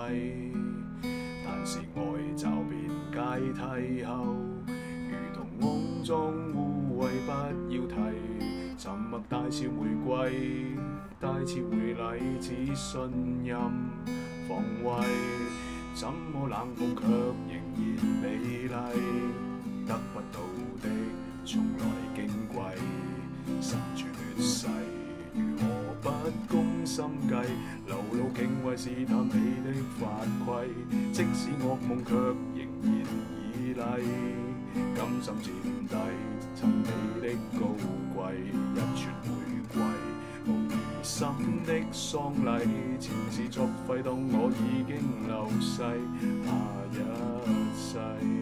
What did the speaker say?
麗，但是愛驟變階梯後，如同骯髒污穢不要提。沉默大笑玫瑰，大切回禮，只信任防衛。怎麼冷酷卻仍然美麗？得不到的從來矜貴，身處劣勢，如何不攻心計？流露敬畏試探你的法規，即使惡夢卻仍然以禮，甘心墊低襯你的高貴，一串玫瑰，無疑心的喪禮，前事作廢，當我已經流逝，下一世。